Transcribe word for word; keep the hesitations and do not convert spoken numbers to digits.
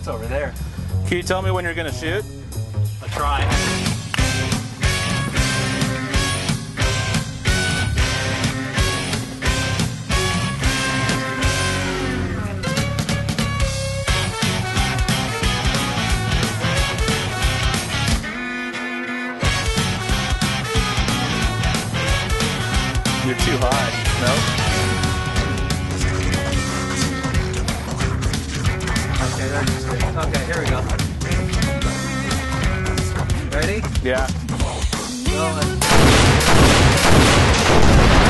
It's over there. Can you tell me when you're gonna shoot? I'll try. You're too high. No? Okay, that's good. Okay, here we go. Ready? Yeah. Go.